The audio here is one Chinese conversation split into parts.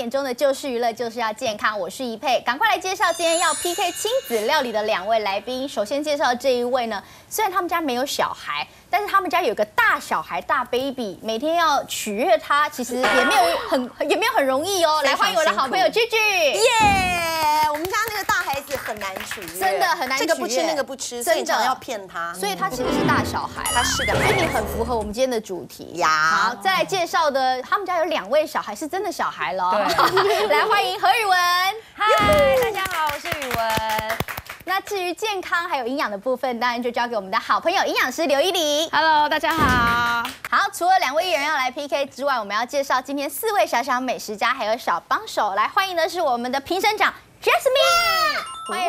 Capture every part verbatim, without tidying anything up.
点钟的就是娱乐，就是要健康。我是怡佩，赶快来介绍今天要 P K 亲子料理的两位来宾。首先介绍这一位呢，虽然他们家没有小孩，但是他们家有个大小孩大 baby， 每天要取悦他，其实也没有很也没有很容易哦。来欢迎我的好朋友 Gigi， 耶！我们家那个大孩子很难取悦， 真的很难取悦， 这个不吃那个不吃，所以常要骗他， 所以他其实是大小孩， 他是的， 所以你很符合我们今天的主题呀。 好，再来介绍的，他们家有两位小孩，是真的小孩了。对，来欢迎何宇文。 嗨，大家好，我是宇文。 那至于健康还有营养的部分，当然就交给我们的好朋友营养师刘依礼。 Hello， 大家好。 好，除了两位艺人要来 P K 之外，我们要介绍今天四位小小美食家还有小帮手。来欢迎的是我们的评审长 Jasmine， 欢迎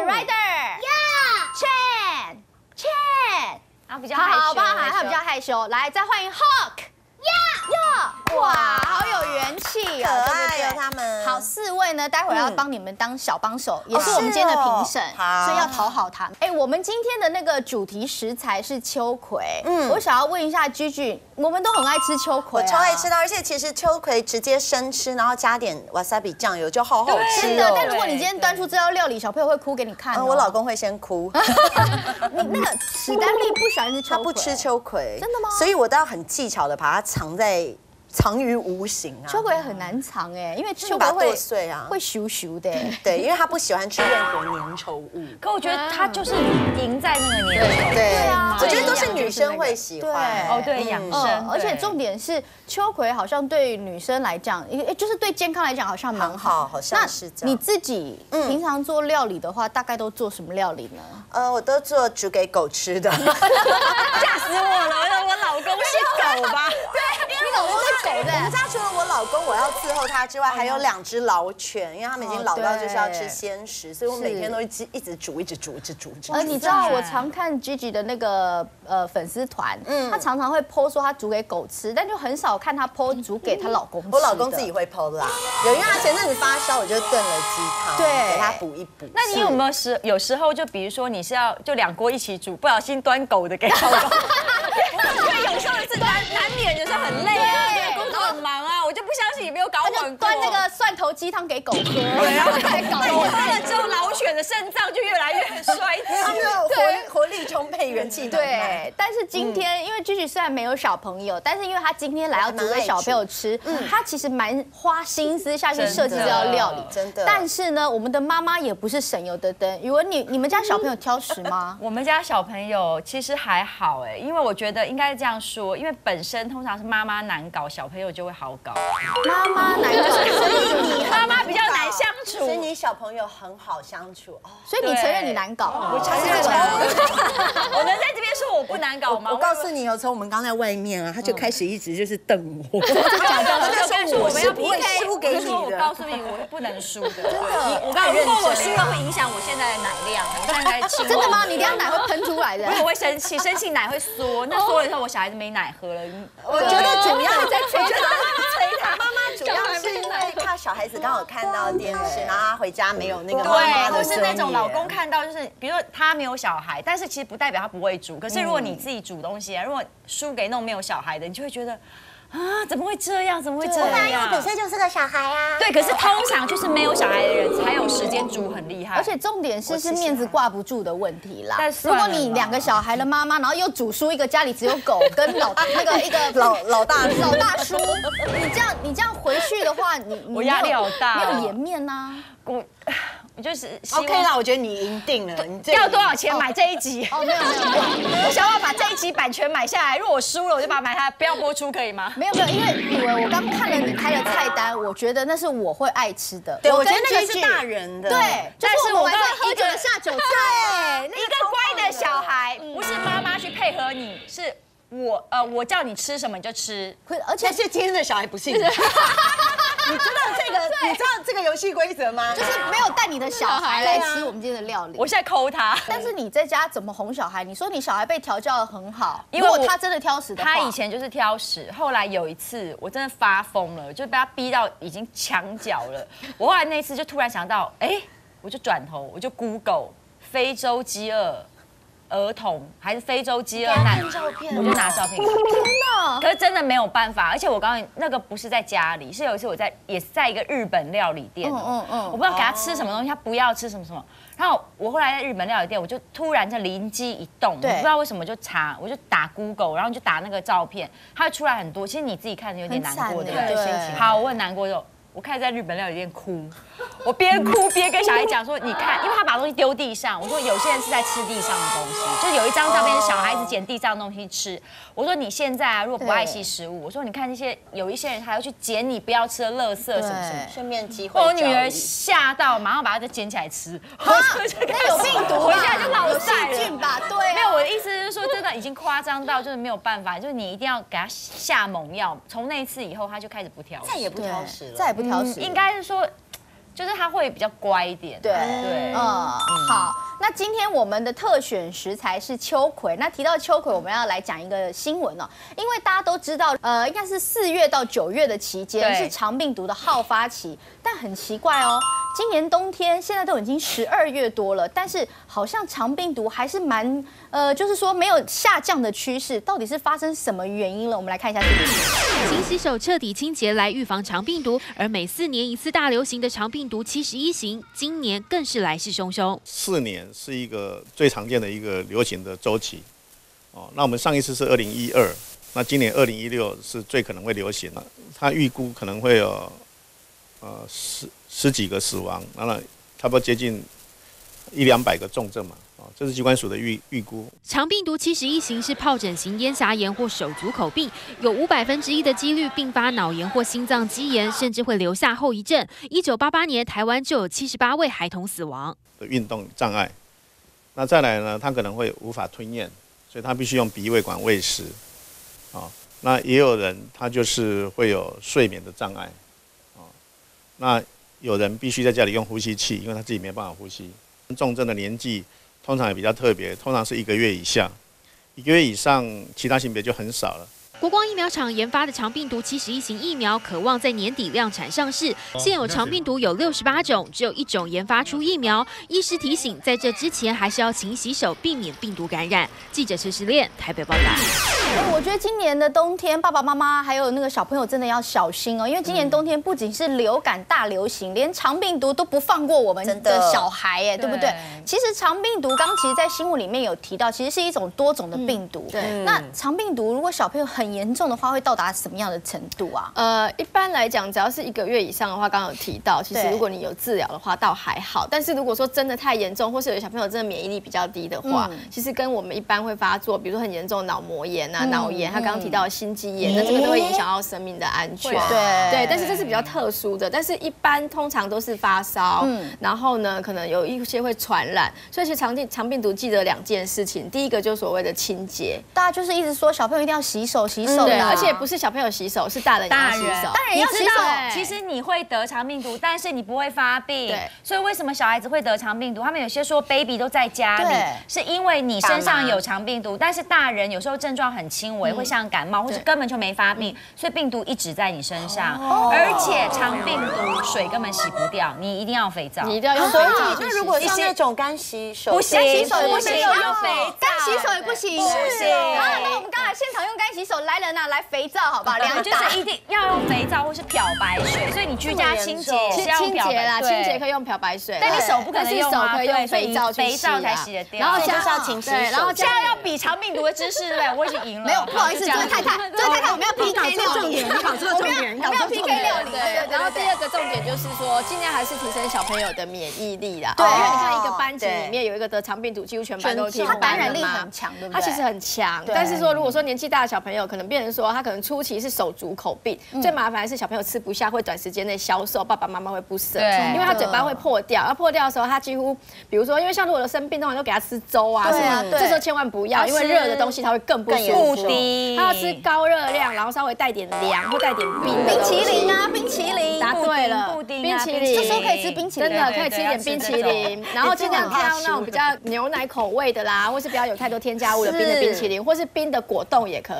Ryder，Yeah，Chen，Chen， 他比较害羞， 好，他他比较害羞。来，再欢迎 Hawk，Yeah，Yeah， 哇，好有元气可啊，对不爱对？ 哦他们。 好，四位呢，待会儿要帮你们当小帮手，也是我们今天的评审，所以要讨好他们。哎，我们今天的那个主题食材是秋葵，嗯，我想要问一下 Gigi， 我们都很爱吃秋葵， 我超爱吃的，而且其实秋葵直接生吃，然后加点 wasabi 酱油就好好吃真的。但如果你今天端出这道料理，小朋友会哭给你看。 我老公会先哭。 你那个史丹利不喜欢吃秋葵， 他不吃秋葵， 真的吗？ 所以我都要很技巧的把它藏在。藏于无形啊， 秋葵很难藏哎，因为秋葵会剁碎啊， 会咻咻的。 对，因为他不喜欢吃任何粘稠物。 可我觉得他就是赢在那个粘稠。 对啊，我觉得都是女生会喜欢。 哦，对，养生。 而且重点是秋葵好像对女生来讲，就是对健康来讲好像蛮好， 好像是这样。 你自己平常做料理的话，大概都做什么料理呢？ 呃，我都做煮给狗吃的。吓死我了！我老公是狗吧？ 对，你老公是狗的。 我们家除了我老公我要伺候他之外，还有两只老犬，因为他们已经老到就是要吃鲜食，所以我每天都一直一直煮，一直煮，一直煮。 呃，你知道我常看 Gigi 的那个呃粉丝团，嗯，他常常会 po 说他煮给狗吃，但就很少看他 po 煮给他老公吃。 我老公自己会 po 啦，有因为他前阵子发烧，我就炖了鸡汤，对，给他补一补。 那你有没有时有时候就比如说你是要就两锅一起煮，不小心端狗的给老公？因为有时候是难难免，有时候很累啊，对，工作很忙啊，我就不相信你没有搞混过。 端那个蒜头鸡汤给狗喝， 对，然后再搞混了之后，老犬的肾脏就越来越衰竭， 他们活活力充沛，元气满满。 对，但是今天因为 Gigi 虽然没有小朋友，但是因为他今天来要煮给小朋友吃，他其实蛮花心思下去设计这道料理， 真的。 但是呢，我们的妈妈也不是省油的灯。宇文，你你们家小朋友挑食吗？ 我们家小朋友其实还好哎，因为我觉得应该这样说，因为本身通常是妈妈难搞，小朋友就会好搞。 妈妈难搞，所以你妈妈比较难相处， 所以你小朋友很好相处哦。 所以你承认你难搞？ 我承认。我能在这边说我不难搞吗？ 我告诉你哦，从我们刚在外面啊，他就开始一直就是瞪我， 讲的他说我们要 P K 输给你的。 我告诉你，我是不能输的。真的，我告诉你，如果我输了会影响我现在的奶量。我现在吃真的吗？你等下奶会喷出来的。 我会生气，生气奶会缩，那缩了以后我小孩子没奶喝了。 我觉得主要在催他，催他。妈妈主要是因为怕小孩子刚好看到电视，然后他回家没有那个妈妈的对，或是那种老公看到就是，比如说他没有小孩，但是其实不代表他不会煮。可是如果你自己煮东西，如果输给那种没有小孩的，你就会觉得。啊，怎么会这样？怎么会这样？ 本身就是个小孩啊。 对，可是通常就是没有小孩的人才有时间煮很厉害。 而且重点是是面子挂不住的问题啦。 但如果你两个小孩的妈妈，然后又煮输一个家里只有狗跟老那个一个老老大老大叔，你这样你这样回去的话，你我压力好大， 没有颜面呐。 我。我就是 OK 啦，我觉得你赢定了。你要多少钱买这一集？ 哦，没有没有， 我想要把这一集版权买下来。如果我输了，我就把它买下来，不要播出，可以吗？ 没有没有，因为宇文，我刚看了你开的菜单，我觉得那是我会爱吃的。 对，我觉得那个是大人的。 对， 但是我晚上喝酒的下酒菜， 一个乖的小孩，不是妈妈去配合你，是。我呃，我叫你吃什么你就吃， 而且是今天的小孩不信。你知道这个？你知道这个游戏规则吗？ 就是没有带你的小孩来吃我们今天的料理。 我现在抠他。 但是你在家怎么哄小孩？你说你小孩被调教的很好，因为他真的挑食的话， 他以前就是挑食，后来有一次我真的发疯了，就被他逼到已经墙角了。我后来那次就突然想到，哎，我就转头我就 Google 非洲饥饿。 儿童还是非洲饥饿难，我就拿照片给他。 天哪！ 可是真的没有办法，而且我告诉你，那个不是在家里，是有一次我在也是在一个日本料理店，嗯嗯嗯，我不知道给他吃什么东西，他不要吃什么什么。然后我后来在日本料理店，我就突然就灵机一动，我不知道为什么就查，我就打 Google， 然后就打那个照片，它会出来很多。其实你自己看着有点难过，对不对？心情好，我很难过就。我开始在日本料理店哭，我边哭边跟小孩讲说：“你看，因为他把东西丢地上，我说有些人是在吃地上的东西，就有一张照片是小孩子捡地上的东西吃。我说你现在啊，如果不爱惜食物，我说你看那些有一些人还要去捡你不要吃的垃圾什么什么， 顺便机会。 我女儿吓到，马上把它再捡起来吃。 那有病毒， 回家就老细菌吧？对， 没有，我的意思是说，真的已经夸张到就是没有办法，就是你一定要给他下猛药。从那一次以后，他就开始不挑食， 再也不挑食了， 再也不挑食， 应该是说。就是他会比较乖一点。 对对， 嗯，好。那今天我们的特选食材是秋葵。那提到秋葵，我们要来讲一个新闻哦，因为大家都知道，呃，应该是四月到九月的期间是肠病毒的好发期，但很奇怪哦，今年冬天现在都已经十二月多了，但是好像肠病毒还是蛮，呃，就是说没有下降的趋势，到底是发生什么原因了？我们来看一下这个。 勤洗手、彻底清洁来预防肠病毒，而每四年一次大流行的肠病毒七十一型，今年更是来势汹汹。 四年是一个最常见的一个流行的周期，哦，那我们上一次是二零一二，那今年二零一六是最可能会流行的，它预估可能会有呃十十几个死亡，当然差不多接近一两百个重症嘛。这是疾管署的预预估。 肠病毒七十一型是疱疹型咽峡炎或手足口病，有五百分之一的几率并发脑炎或心脏肌炎，甚至会留下后遗症。一九八八年，台湾就有七十八位孩童死亡。 运动障碍，那再来呢，他可能会无法吞咽，所以他必须用鼻胃管喂食。啊，那也有人他就是会有睡眠的障碍。啊，那有人必须在家里用呼吸器，因为他自己没办法呼吸。重症的年纪。通常也比较特别，通常是一个月以下，一个月以上，其他型别就很少了。 国光疫苗厂研发的肠病毒七十一型疫苗，可望在年底量产上市。现有肠病毒有六十八种，只有一种研发出疫苗。医师提醒，在这之前还是要勤洗手，避免病毒感染。记者陈时炼台北报道。 我觉得今年的冬天，爸爸妈妈还有那个小朋友真的要小心哦，因为今年冬天不仅是流感大流行，连肠病毒都不放过我们的小孩，哎，对不对？其实肠病毒刚其实，在新闻里面有提到，其实是一种多种的病毒。对，那肠病毒如果小朋友很严重的话，会到达什么样的程度啊？ 呃，一般来讲，只要是一个月以上的话，刚刚有提到，其实如果你有治疗的话，倒还好。但是如果说真的太严重，或是有的小朋友真的免疫力比较低的话，嗯、其实跟我们一般会发作，比如说很严重的脑膜炎啊、脑、嗯、炎，他刚刚提到的心肌炎，嗯、那这个都会影响到生命的安全。对对，但是这是比较特殊的，但是一般通常都是发烧，嗯、然后呢，可能有一些会传染。所以其实肠病肠病毒记得两件事情，第一个就是所谓的清洁， 大家就是一直说小朋友一定要洗手，洗手。 对，而且不是小朋友洗手，是大人也要洗手。 大人要洗手。 其实你会得肠病毒，但是你不会发病。对。所以为什么小孩子会得肠病毒？他们有些说 baby 都在家里，是因为你身上有肠病毒，但是大人有时候症状很轻微，会像感冒，或是根本就没发病，所以病毒一直在你身上。而且肠病毒水根本洗不掉，你一定要肥皂。 你一定要用肥皂。 那如果像那种干洗手， 不行， 洗手也不行， 要肥皂， 干洗手也不行。 不行。 好，那我们刚才现场用干洗手，来人呐，来肥皂，好不好？两就是一定要用肥皂或是漂白水，所以你居家清洁也是要清洁啦，清洁可以用漂白水， 但你手不可能用啊， 可以用肥皂肥皂才洗得掉。 然后就是要勤洗手， 然后现在要比肠病毒的知识，对不对？我已经赢了。 没有，不好意思，这位太太，这位太太，我们要 P K 料理， 你搞错重点，你搞错 P K 料理。 对，然后第二个重点就是说，尽量还是提升小朋友的免疫力啦。对，因为你看一个班级里面有一个得肠病毒，几乎全班都听。 他感染力很强，对不对？ 他其实很强，但是说如果说年纪大的小朋友，可能变成说他可能初期是手足口病，最麻烦的是小朋友吃不下，会短时间内消瘦，爸爸妈妈会不舍，因为他嘴巴会破掉，要破掉的时候，他几乎，比如说，因为像如果有生病，通常都给他吃粥啊， 对啊， 这时候千万不要，因为热的东西他会更不舒服，他要吃高热量，然后稍微带点凉或带点冰的冰淇淋啊，冰淇淋， 答对了， 布丁， 冰淇淋， 这时候可以吃冰淇淋， 真的可以吃一点冰淇淋，然后尽量挑那种比较牛奶口味的啦，或是不要有太多添加物的冰的冰淇淋，或是冰的果冻也可以，然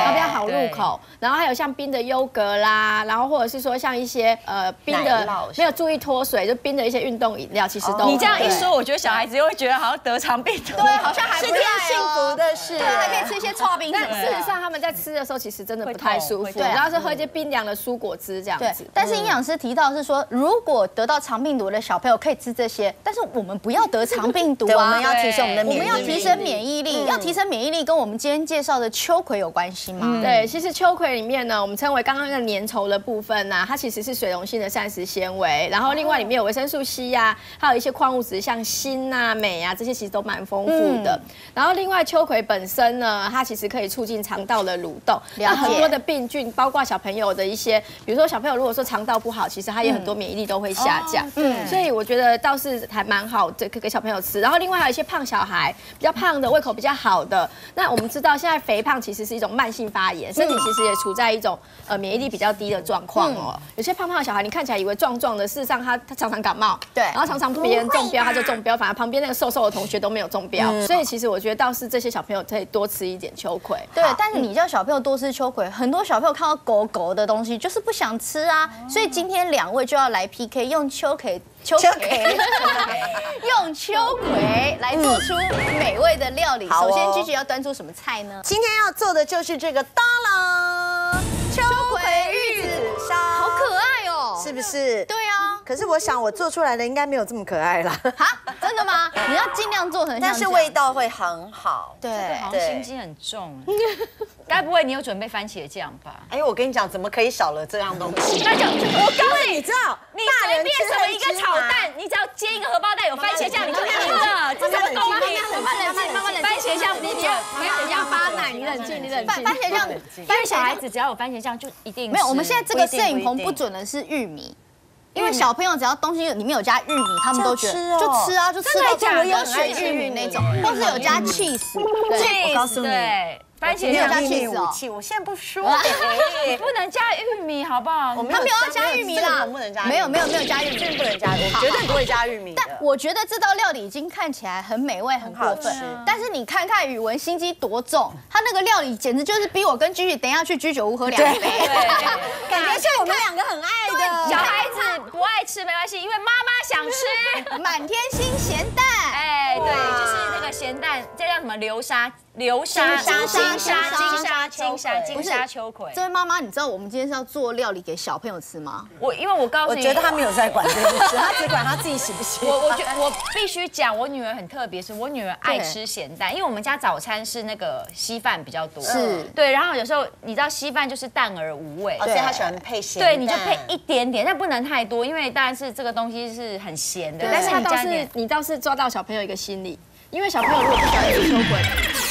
后比较好入口。然后还有像冰的优格啦，然后或者是说像一些呃冰的没有注意脱水就冰的一些运动饮料，其实都你这样一说，我觉得小孩子又会觉得好像得肠病毒， 对，好像还是件幸福的事， 对，还可以吃一些刨冰。 但事实上他们在吃的时候其实真的不太舒服，然后是喝一些冰凉的蔬果汁这样子。 但是营养师提到是说，如果得到肠病毒的小朋友可以吃这些，但是我们不要得肠病毒啊， 我们要提升我们的免疫力， 我们要提升免疫力，要提升免疫力跟我们今天介绍的秋葵有关系吗？ 对，其实秋葵里面呢，我们称为刚刚那个粘稠的部分呢，它其实是水溶性的膳食纤维，然后另外里面有维生素 C 呀，还有一些矿物质像锌啊、镁啊这些其实都蛮丰富的。然后另外秋葵本身呢，它其实可以促进肠道的蠕动，那很多的病菌，包括小朋友的一些，比如说小朋友如果说肠道不好，其实他也很多免疫力都会下降。嗯，所以我觉得倒是还蛮好，这可给小朋友吃。然后另外还有一些胖小孩，比较胖的、胃口比较好的，那我们知道现在肥胖其实是一种慢性发炎，身体其实也处在一种呃免疫力比较低的状况哦。有些胖胖的小孩，你看起来以为壮壮的，事实上他他常常感冒， 对， 然后常常别人中标他就中标，反而旁边那个瘦瘦的同学都没有中标。所以其实我觉得倒是这些小朋友可以多吃一点秋葵。 对，但是你叫小朋友多吃秋葵，很多小朋友看到狗狗的东西就是不想吃啊，所以今天两位就要来 P K， 用秋葵。秋葵，用秋葵来做出美味的料理。首先，Gigi要端出什么菜呢？ 今天要做的就是这个当啷秋葵玉子烧， 好可爱哦， 是不是？ 对啊。 可是我想我做出来的应该没有这么可爱啦。 哈，真的吗？你要尽量做成， 但是味道会很好。 对， 好像心机很重。该不会你有准备番茄酱吧？ 哎，我跟你讲，怎么可以少了这样东西？ 那就我告诉你， 你知道， 你随便什么一个炒蛋，你只要煎一个荷包蛋有番茄酱，你就赢了。这怎么公平？ 慢慢冷静，慢慢冷静。番茄酱，你别没有人要发奶，你冷静，你冷静。 番茄酱， 因为小孩子只要有番茄酱就一定没有。我们现在这个摄影棚不准的是玉米。因为小朋友只要东西里面有加玉米，他们都觉得就吃啊，就吃到最后要选玉米那种，或是有加 cheese。 我告诉你，番茄酱加 cheese 哦。 我现在不说， 不能加玉米，好不好？ 他没有要加玉米啦， 不能加， 没有没有没有加玉米， 不能加，我绝对不会加玉米。 但我觉得这道料理已经看起来很美味、很过分。但是你看看宇文心机多重，他那个料理简直就是逼我跟Gigi等一下去居酒屋喝两杯。 感觉是我们两个很爱的。 小孩子不爱吃没关系，因为妈妈想吃满天星咸蛋。 哎，对，就是那个咸蛋，这叫什么流沙？流沙、金沙、金沙、金沙、金沙秋葵。 这位妈妈，你知道我们今天是要做料理给小朋友吃吗？ 我因为我告诉你， 我觉得他没有在管这件事，他只管他自己喜不喜欢。 我我觉我必须讲，我女儿很特别，是我女儿爱吃咸蛋，因为我们家早餐是那个稀饭比较多， 是对，然后有时候你知道稀饭就是淡而无味， 所以她喜欢配咸蛋，对，你就配一点点，但不能太多，因为当然是这个东西是很咸的， 但是他倒是你倒是抓到小朋友一个心理，因为小朋友如果不喜欢吃秋葵。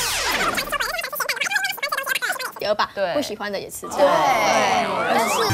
而把不喜欢的也吃掉。 对，但是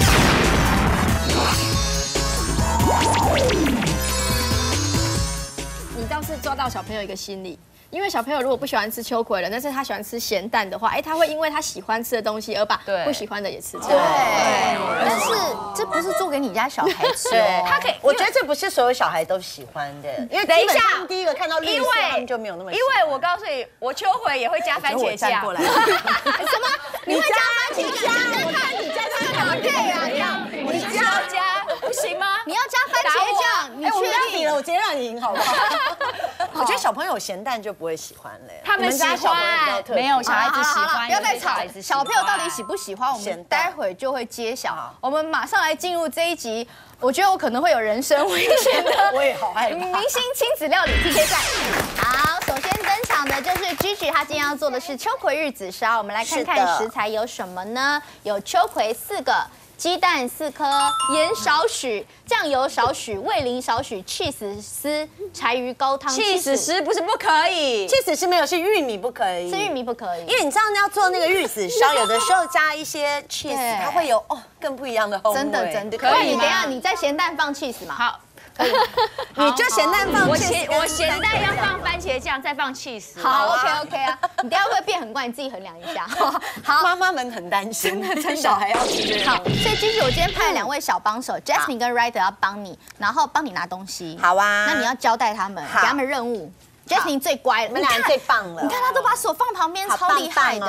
你倒是抓到小朋友一个心理，因为小朋友如果不喜欢吃秋葵了，但是他喜欢吃咸蛋的话，哎，他会因为他喜欢吃的东西而把不喜欢的也吃掉。 对，但是这不是做给你家小孩吃哦， 他可以。我觉得这不是所有小孩都喜欢的，因为等一下第一个看到绿色，他们就没有那么。 因为我告诉你，我秋葵也会加番茄酱。 过来。 什么？你会加番茄酱？我看你加番茄酱呀！ 你加加不行吗？ 你要加番茄酱？ 哎，我们要比了，我直接让你赢好不好？我觉得小朋友咸蛋就不会喜欢了。 他们喜欢，没有小孩子喜欢。 不要再吵，小朋友到底喜不喜欢？我们待会就会揭晓。我们马上来进入这一集，我觉得我可能会有人身危险的， 我也好害怕。 明星亲子料理 P K 赛。好，首先登场的就是 Gigi， 她今天要做的是秋葵玉子烧。我们来看看食材有什么呢？有秋葵四个。鸡蛋四颗，盐少许，酱油少许，味淋少许 ，cheese 丝，柴鱼高汤。 cheese 丝不是不可以 ，cheese 丝没有，是玉米不可以， 是玉米不可以。 因为你知道要做那个玉子烧，有的时候加一些 cheese， 它会有哦更不一样的风味。 真的真的， 可以吗？ 你等一下，你在咸蛋放 cheese 嘛？ 好。 可以， 你就咸蛋放， 我咸我咸蛋要放番茄酱，再放cheese。 好 ，OK OK 啊，你等下会变很怪，你自己衡量一下。 好，妈妈们很担心，真的，真小孩要吃。 好，所以Gigi，我今天派了两位小帮手 ，Jasmine 跟 Ryder 要帮你，然后帮你拿东西。 好啊， 那你要交代他们，给他们任务。Jasmine 最乖了， 你们俩最棒了。 你看他都把手放旁边，超厉害的。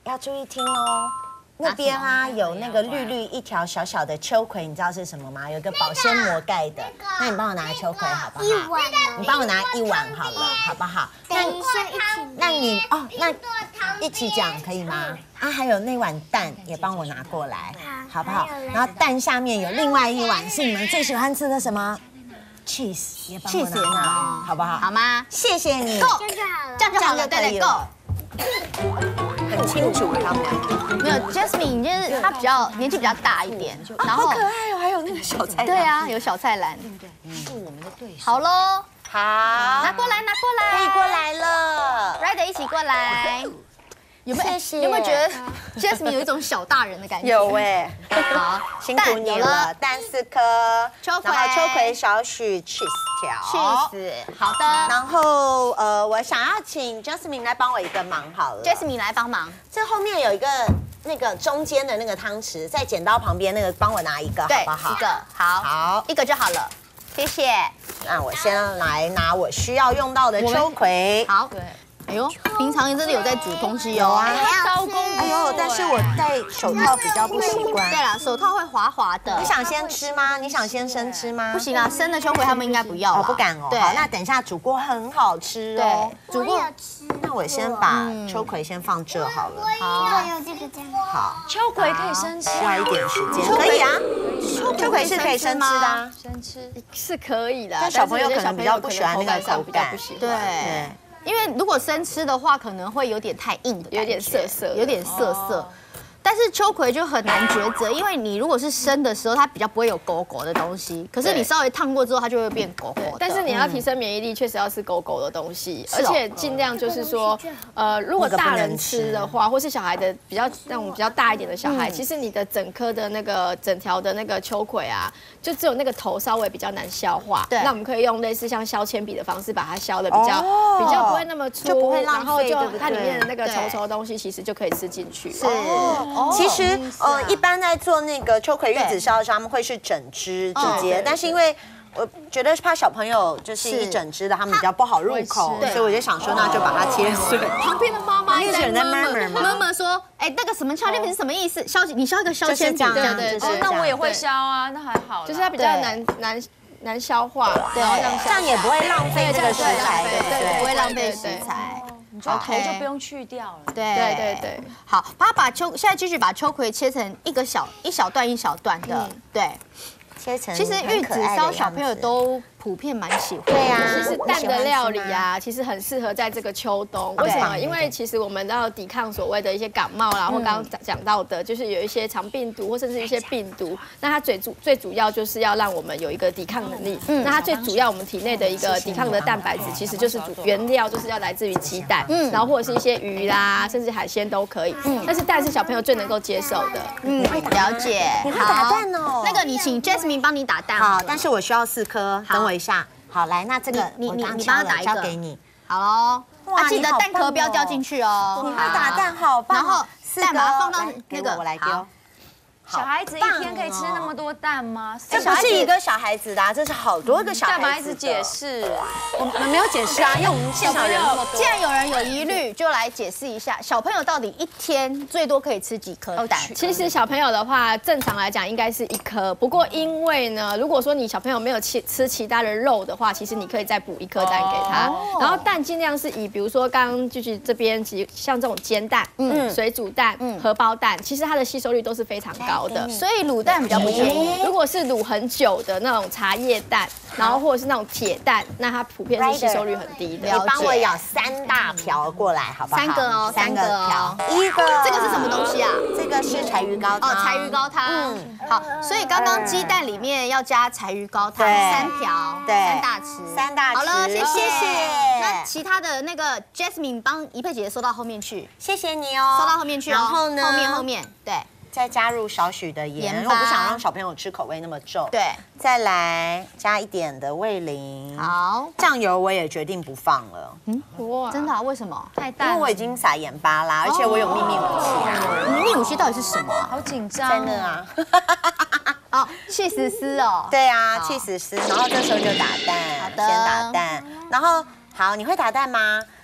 要注意听哦。那边啊有那个绿绿一条小小的秋葵，你知道是什么吗？有一个保鲜膜盖的。那你帮我拿秋葵好不好？ 一碗， 你帮我拿一碗好了，好不好？那等一下一起， 那你哦，那一起讲可以吗？啊，还有那碗蛋也帮我拿过来，好不好？然后蛋下面有另外一碗是你们最喜欢吃的什么 ？cheese 也帮我拿过来，好不好？ 好吗？ 谢谢你， 这样就好了。 这样就好了，对对，够。 很清楚他们两个。 没有 Jasmine， 就是她比较年纪比较大一点，然后好可爱哦，还有那个小菜。 对啊，有小菜篮，对不对？ 是我们的对手。 好喽， 好， 拿过来，拿过来， 可以过来了。 ，Ryder 一起过来。有没有？ 谢谢有没有觉得 Jasmine 有一种小大人的感觉？ 有哎， 好， 辛苦你了。蛋四颗， 秋葵然后秋葵少许 cheese 条 cheese， 好的然后呃，我想要请 Jasmine 来帮我一个忙好了。 ，Jasmine 来帮忙。 这后面有一个那个中间的那个汤匙，在剪刀旁边那个，帮我拿一个对， 好不好？ 一个好， 好， 一个就好了，谢谢。 那我先来拿我需要用到的秋葵。 好，对。哎呦，平常真的有在煮东西哦。 有啊， 刀工。 哎呦，但是我戴手套比较不习惯。 对了，手套会滑滑的。 你想先吃吗？你想先生吃吗？ 不行啊，生的秋葵他们应该不要哦，不敢哦。 对， 好，那等一下煮过很好吃哦。 对，煮过。 那我先把秋葵先放这好了。 好，有这个这样。 好， 秋葵可以生吃， 需要一点时间。可以啊，秋葵是可以生吃的啊。 生吃是可以的， 但小朋友可能比较不喜欢那个口比较感不喜欢。 对，因为如果生吃的话，可能会有点太硬的感觉， 有点涩涩有点涩涩。但是秋葵就很难抉择，因为你如果是生的时候，它比较不会有狗狗的东西，可是你稍微烫过之后，它就会变狗狗的。 但是你要提升免疫力，确实要吃狗狗的东西， 是哦而且尽量就是说，呃，如果大人吃的话，或是小孩的比较那种比较大一点的小孩，其实你的整颗的那个整条的那个秋葵啊，就只有那个头稍微比较难消化。 对那我们可以用类似像削铅笔的方式把它削的比较比较不会那么粗， 就不会浪费然后就对不对它里面的那个对稠稠的东西，其实就可以吃进去。 是哦，其实呃，一般在做那个秋葵玉子烧的时候，他们会是整只直接，但是因为我觉得怕小朋友就是一整只的，他们比较不好入口，所以我就想说，那就把它切碎。 旁边的妈妈一直在在 murmur 吗妈妈说：“哎，那个什么削铅笔是什么意思？削你削一个削铅笔， 就是这样对对对。 就是这样那我也会削啊，那还好啦。 就是它比较难难难消化， 对然后让这样也不会浪费这个食材，对不对，不对？ 会浪费食材。 你就头就不用去掉了。 对对对对。 好，他把秋现在继续把秋葵切成一个小一小段一小段的，对。 切成其实玉子烧小朋友都普遍蛮喜欢。 对啊， 其实蛋的料理啊，其实很适合在这个秋冬。为什么？因为其实我们要抵抗所谓的一些感冒啦，或刚刚讲到的，就是有一些肠病毒或甚至一些病毒。那它最主最主要就是要让我们有一个抵抗能力。那它最主要我们体内的一个抵抗的蛋白质，其实就是主原料就是要来自于鸡蛋，然后或者是一些鱼啦，甚至海鲜都可以。但是蛋是小朋友最能够接受的。 嗯，了解。 你会打蛋哦？ 那个你请 Jasmine 帮你打蛋。 好，但是我需要四颗，等我一下。好，来，那这个你你你我刚帮他打一个交给你。 好喽， 哇啊，记得你好棒蛋壳不要掉进去哦。 你会打蛋，好棒。 然后蛋把它放到来给那个我我来丢。 小孩子一天可以吃那么多蛋吗？ 这不是一个小孩子的，这是好多个小孩子。 干嘛一直解释？ 我们没有解释啊，因为我们现场人那么多。 既然有人有疑虑，就来解释一下，小朋友到底一天最多可以吃几颗蛋？ 其实小朋友的话，正常来讲应该是一颗。不过因为呢，如果说你小朋友没有吃吃其他的肉的话，其实你可以再补一颗蛋给他。然后蛋尽量是以，比如说刚刚就是这边，其实像这种煎蛋、嗯、水煮蛋、荷包蛋，其实它的吸收率都是非常高的。 所以卤蛋比较不建议。 如果是卤很久的那种茶叶蛋，然后或者是那种铁蛋，那它普遍是吸收率很低的。 你帮我舀三大瓢过来，好不好？ 三个哦，三个哦。 一个， 这个是什么东西啊？ 这个是柴鱼高汤。 哦，柴鱼高汤。嗯，好，所以刚刚鸡蛋里面要加柴鱼高汤三瓢， 对， 三大匙， 三大匙。 好了，谢谢。 谢谢。 那其他的那个 Jasmine 帮怡佩姐姐收到后面去， 谢谢你哦， 收到后面去哦。 然后呢？ 后面后面，对。 再加入少许的盐，因为我不想让小朋友吃口味那么重。 对， 再来加一点的味淋。 好， 酱油我也决定不放了。 嗯，哇，真的啊？为什么？ 太淡。 因为我已经撒盐巴啦，而且我有秘密武器啊。 秘密武器到底是什么？ 好紧张。 在那啊。 哦，气死丝哦。 对啊，气死丝。然后这时候就打蛋，先打蛋。然后好，你会打蛋吗？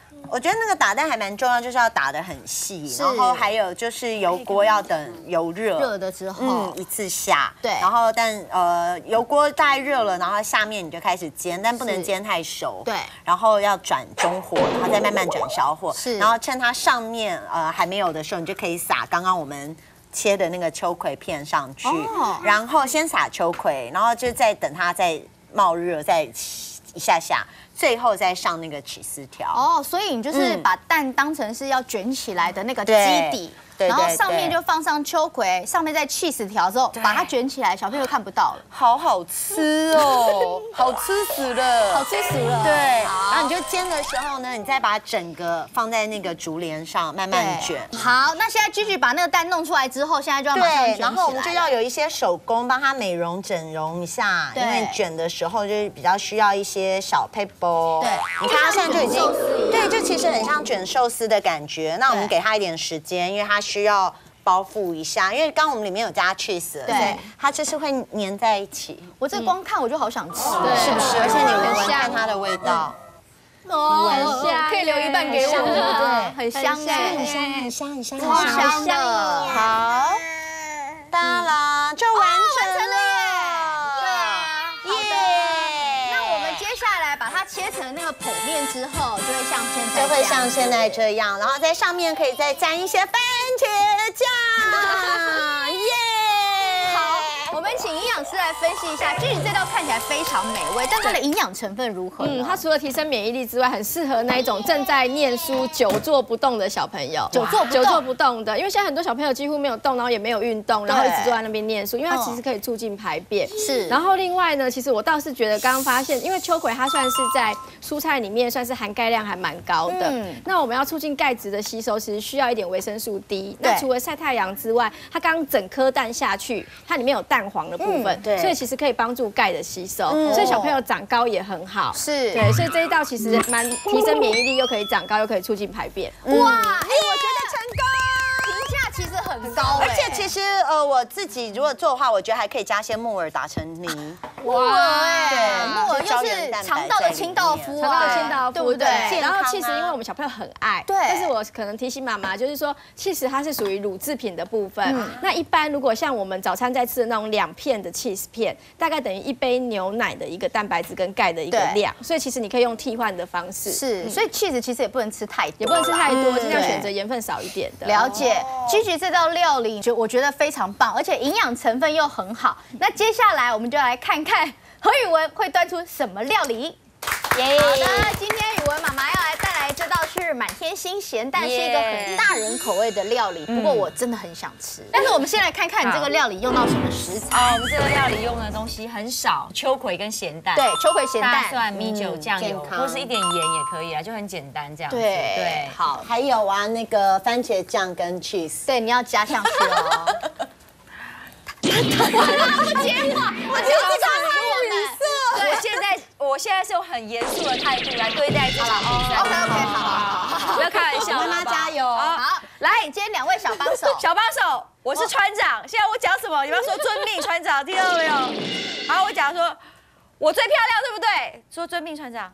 我觉得那个打蛋还蛮重要，就是要打得很细，然后还有就是油锅要等油热热的之后， 嗯，一次下， 对， 然后但呃油锅大概热了，然后下面你就开始煎，但不能煎太熟， 对， 然后要转中火，然后再慢慢转小火， 是， 然后趁它上面呃还没有的时候，你就可以撒刚刚我们切的那个秋葵片上去，哦，然后先撒秋葵，然后就再等它再冒热，再一下下。最后再上那个起司条哦，所以你就是把蛋当成是要卷起来的那个基底， 对， 然后上面就放上秋葵，上面再cheese条之后把它卷起来，小朋友看不到了， 好好吃哦，好吃死了， 好吃死了。 对，然后你就煎的时候呢，你再把整个放在那个竹帘上慢慢卷。 好，那现在Gigi把那个蛋弄出来之后，现在就要马上卷起来， 然后我们就要有一些手工帮它美容整容一下，因为卷的时候就是比较需要一些小配包。 对， 你看它现在就已经，对，就其实很像卷寿司的感觉。那我们给它一点时间，因为它需要包覆一下，因为刚刚我们里面有加 cheese， 对，它就是会粘在一起。 我这光看我就好想吃， 是不是？而且你闻闻看它的味道， 哦，很香，可以留一半给我，对不对？很香哎， 很香，很香，很香， 超香的。 好，哒啦，就完成了耶！ 对啊，耶！那我们接下来把它切成那个剖面之后，就会像现在就会像现在这样，然后在上面可以再沾一些番茄酱，耶！ 好，我们请营养师来分析一下，Gigi这道看起来非常美味，但它的营养成分如何？ 嗯，它除了提升免疫力之外，很适合那一种正在念书、久坐不动的小朋友。 久坐不动久坐不动的，因为现在很多小朋友几乎没有动，然后也没有运动，然后一直坐在那边念书，因为它其实可以促进排便。 是。 然后另外呢，其实我倒是觉得刚刚发现，因为秋葵它算是在蔬菜里面算是含钙量还蛮高的。嗯。那我们要促进钙质的吸收，其实需要一点维生素 D。那除了晒太阳之外，它刚刚整颗蛋下去，它里面有蛋黄的部分，对，所以其实可以帮助钙的吸收，所以小朋友长高也很好。 是。 对，所以这一道其实蛮提升免疫力，又可以长高，又可以促进排便。 哇，哎，我觉得成功，评价其实很高， 而且其实呃我自己如果做的话，我觉得还可以加些木耳打成泥。 哇，对，木耳又是肠道的清道夫， 肠道的清道夫， 对不对？ 然后其实因为我们小朋友很爱， 对， 但是我可能提醒妈妈，就是说，其实它是属于乳制品的部分。那一般如果像我们早餐在吃的那种两片的 cheese 片，大概等于一杯牛奶的一个蛋白质跟钙的一个量，所以其实你可以用替换的方式。 是，所以 cheese 其实也不能吃太多， 也不能吃太多，尽量选择盐分少一点的。 了解，Gigi这道料理，就我觉得非常棒，而且营养成分又很好。那接下来我们就来看看何宇文会端出什么料理。好的，今天宇文妈妈要来带来这道是满天星咸蛋，是一个很大人口味的料理。不过我真的很想吃。但是我们先来看看你这个料理用到什么食材。 哦，我们这个料理用的东西很少，秋葵跟咸蛋。 对，秋葵咸蛋、 大蒜、米酒、酱油，或是一点盐也可以啊，就很简单这样子。 对对， 好，还有啊，那个番茄酱跟 cheese， 对，你要加上去哦。我不接话，我就是这个语色。 对，现在我现在是用很严肃的态度来对待这场比赛。 OK OK， 好好好， 不要开玩笑， 妈妈加油。 好，来，今天两位小帮手， 小帮手，我是船长。现在我讲什么？你们要说遵命，船长，听到没有？好，我讲说，我最漂亮，对不对？说遵命，船长。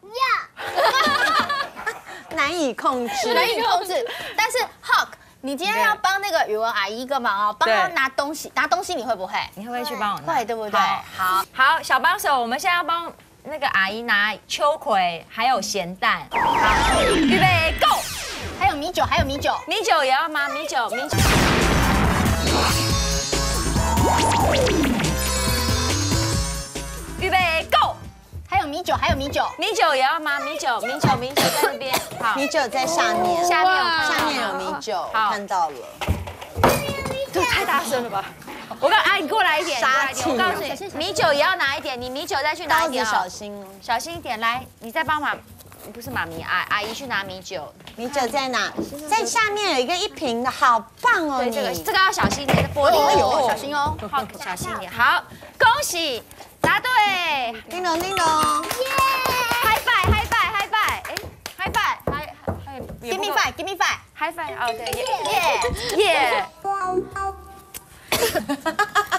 难以控制， 难以控制。但是 Hawk， 你今天要帮那个宇文阿姨一个忙哦，帮她拿东西，拿东西你会不会？ 你会不会去帮我拿？ 会，对不对？好， 好，小帮手，我们现在要帮那个阿姨拿秋葵，还有咸蛋。好，预备，Go！ 还有米酒，还有米酒， 米酒也要吗？米酒，米酒。预备，Go！ 还有米酒，还有米酒， 米酒也要吗？米酒，米酒，米酒在那边。好， 米酒在下面， 下面有下面有米酒，看到了。 这太大声了吧！我告阿姨过来一点， 杀气。 我告诉你，米酒也要拿一点，你米酒再去拿一点， 小心哦， 小心一点。来，你再帮妈，不是妈咪，阿阿姨去拿米酒。 米酒在哪？在下面有一个一瓶的，好棒哦！ 对，这个这个要小心一点，玻璃哦，小心哦， 好，小心一点。好，恭喜答对！ 叮咚叮咚， 耶！嗨拜嗨拜嗨拜，哎，嗨拜嗨嗨 ，Give me five, give me five, high five，哦对，耶耶耶！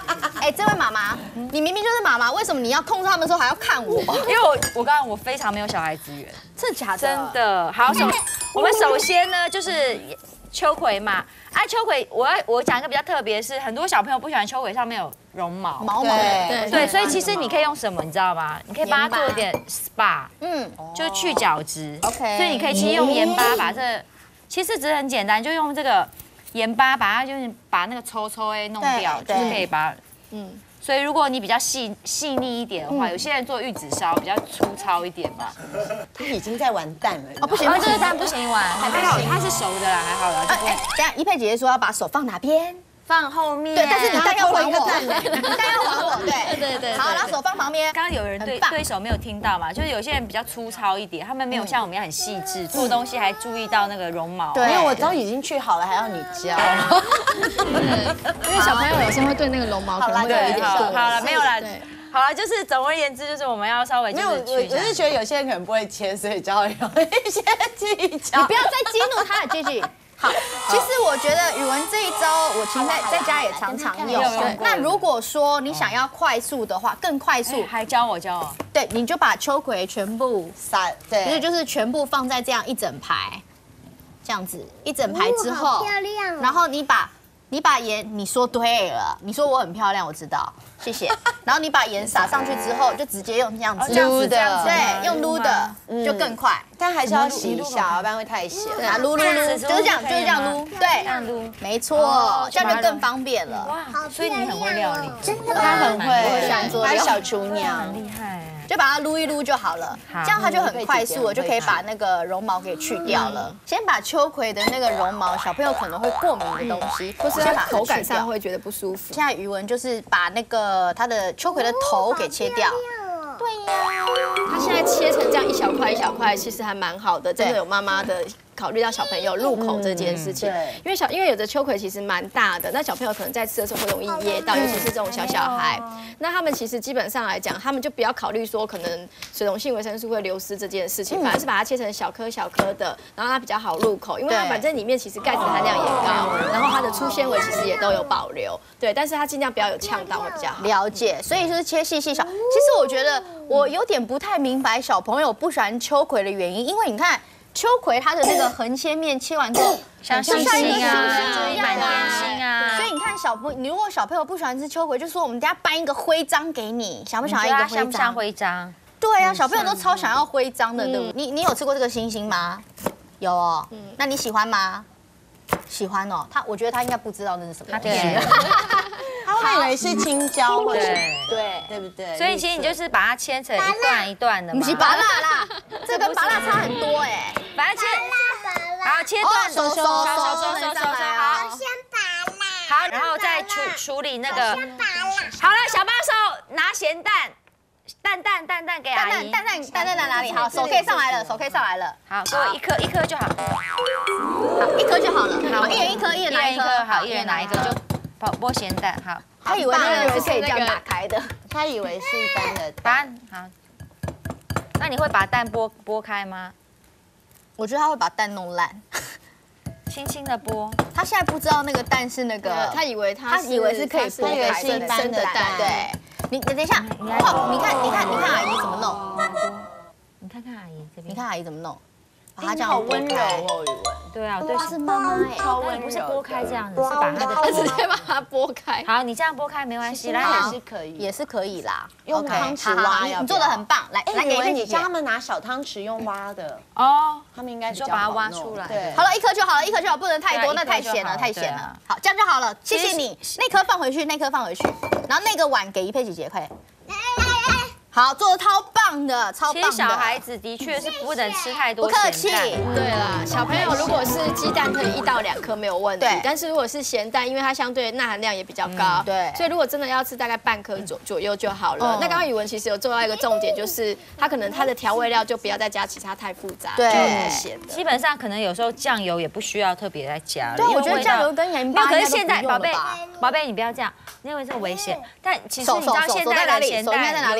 哎，这位妈妈，你明明就是妈妈，为什么你要控制他们的时候还要看我？ 因为我我刚刚我非常没有小孩资源， 真的假的？ 真的。好，首我们首先呢就是秋葵嘛，啊秋葵，我要我讲一个比较特别，是很多小朋友不喜欢秋葵上面有绒毛， 毛毛对对，所以其实你可以用什么，你知道吗？你可以帮它做一点 S P A， 嗯， 就是去角质。 OK 所以你可以其实用盐巴把这，其实只是很简单，就用这个盐巴把它就是把那个抽抽哎弄掉， 对就是可以把， 嗯， 所以如果你比较细细腻一点的话，有些人做玉子烧比较粗糙一点嘛。 他已经在完蛋了。 哦，不行然不行， 后这个蛋不行玩，还好它是熟的啦，还好啦。 哎哎，等下一佩姐姐说要把手放哪边？ 放后面。 对，但是你蛋要还我， 他偷了一个你蛋要还我，对对对。 好，然后手放旁边。 刚刚有人对很棒对手没有听到嘛？就是有些人比较粗糙一点，他们没有像我们一样很细致，做东西还注意到那个绒毛。 对因为我都已经去好了，还要你教。 因为小朋友有时候会对那个绒毛可能会有一对，好， 点过敏好了，没有了对。 好了，就是总而言之，就是我们要稍微就没有，我是去一下我是觉得有些人可能不会切，所以就要有一些技巧。 你不要再激怒他了，Gigi。好，其实我觉得语文这一招，我其实在在家也常常用。 对那如果说你想要快速的话，更快速， 还教我教我。 对，你就把秋葵全部撒不是， 对， 就是全部放在这样一整排，这样子一整排之哦好后， 漂亮哦然后你把你把盐，你说对了，你说我很漂亮，我知道，谢谢。然后你把盐撒上去之后，就直接用这样子这样子撸这样子吗对，用撸的就更快。 但还是要洗一下，要不然会太咸。 对啊，撸撸撸，就是这样，就是这样撸，对， 这样撸， 没错，这样就更方便了。 哇，所以你很会料理， 真的他很会， 我喜欢做他小厨娘。 厉害。 就把它撸一撸就好了，这样它就很快速了，就可以把那个绒毛给去掉了。先把秋葵的那个绒毛，小朋友可能会过敏的东西， 或是先把它它口感去掉上会觉得不舒服。 现在余文就是把那个它的秋葵的头给切掉。对呀， 它现在切成这样一小块一小块，其实还蛮好的，真的有妈妈的考虑到小朋友入口这件事情。 对因为小因为有的秋葵其实蛮大的，那小朋友可能在吃的时候会容易噎到，尤其是这种小小孩。那他们其实基本上来讲，他们就不要考虑说可能水溶性维生素会流失这件事情，反而是把它切成小颗小颗的，然后它比较好入口，因为它对反正里面其实钙质含量也高，然后它的粗纤维其实也都有保留。对，但是它尽量不要有呛到会比较好。 了解，所以就是切细细小。其实我觉得我有点不太明白小朋友不喜欢秋葵的原因，因为你看秋葵它的那个横切面切完之后， 像星像一个星啊， 星星一样满天啊。 星啊， 所以你看小朋友，你如果小朋友不喜欢吃秋葵，就说我们等下颁一个徽章给你，想不想要一个像徽章？ 不像徽章？ 对啊，小朋友都超想要徽章的，对不对？你你有吃过这个星星吗？有哦。那你喜欢吗？喜欢哦。他我觉得他应该不知道那是什么东西。 对他会以为是青椒或者对。 对。 对不对？ 所以其实你就是把它切成一段一段的嘛， 不是拔辣啦，这跟拔辣差很多哎。 把它切，好切哦， 断， 手手手手手手手手上来好， 哦。 先拔啦， 好，然后再处处理那个。 拔啦， 好了，小帮手拿咸蛋，蛋蛋蛋蛋给蛋阿姨。 蛋蛋蛋蛋蛋在哪里？好，手可以上来了，手可以上来了。 好，给我一颗一颗就好， 好，一颗就好了。好，一人一颗，一一人拿一颗。 人一颗，好，一人拿一颗就剥剥咸蛋，好， 他以为那个是可以这样打开的。 他以为是一般的把蛋。 好。那你会把蛋剥剥开吗？ 我觉得他会把蛋弄烂。 轻轻的剥。 他现在不知道那个蛋是那个， 他以为他他以为是可以剥开是一般的蛋对。你你等一下，哦，你看你看你看阿姨怎么弄？ 你看看阿姨这边， 你看阿姨怎么弄？把它这样好温柔剥开。 哦，语文。 对啊，对， 她是妈妈哎， 超温柔。 但你不是剥开这样子，是把它的他直接把它剥开。 好，你这样剥开没关系，来， 也是可以。 也是可以啦。 用 OK， 汤匙好好你挖要不要你做的很棒，来来哎，语文， 给一佩姐姐你叫他。们拿小汤匙用挖的， 哦， 他们应该比较你说把它好弄挖出来对， 好了，一颗就好了，一颗就好，不能太多， 对啊那太咸了， 一颗就好太咸了对啊。 好，这样就好了，谢谢其实你。那颗放回去，那颗放回去，然后那个碗给一佩姐姐，快点。好，做的超棒的，超棒的。 其实小孩子的确是不能吃太多不客气咸蛋。 对啦，小朋友如果是鸡蛋可以一到两颗没有问题对， 但是如果是咸蛋，因为它相对钠含量也比较高， 对所以如果真的要吃大概半颗左左右就好了。 嗯那刚刚语文其实有做到一个重点，就是它可能它的调味料就不要再加其他太复杂， 对就很咸的。 基本上可能有时候酱油也不需要特别再加了， 对，我觉得因为味道酱油跟盐没有。 巴可是现在应该都不用了吧宝贝，宝贝你不要这样，因为这个危险。但其实手你知道手手现在在哪里的咸蛋有手应该在哪里点不咸。